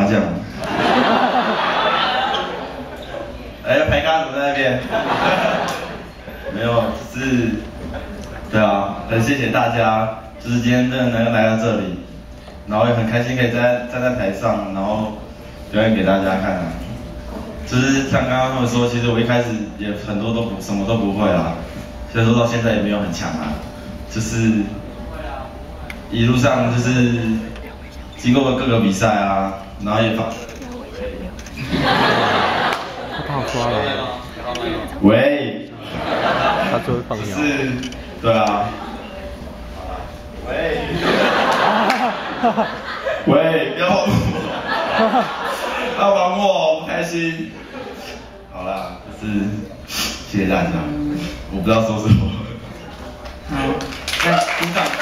麻将。哎，牌咖怎么在那边？没有，就是对啊，很谢谢大家，就是今天真的能来到这里，然后也很开心可以站在台上，然后表演给大家看啊。就是像刚刚他们说，其实我一开始也很多都什么都不会啦，所以说到现在也没有很强啊，就是一路上就是经过各个比赛啊，然后也放。 他好抓了。 喂。 他就会放鸟。 是，对啊。喂。喂，不要碰我。要玩我，不开心。好啦，就是谢谢大家，我不知道说什么。 好，来鼓掌。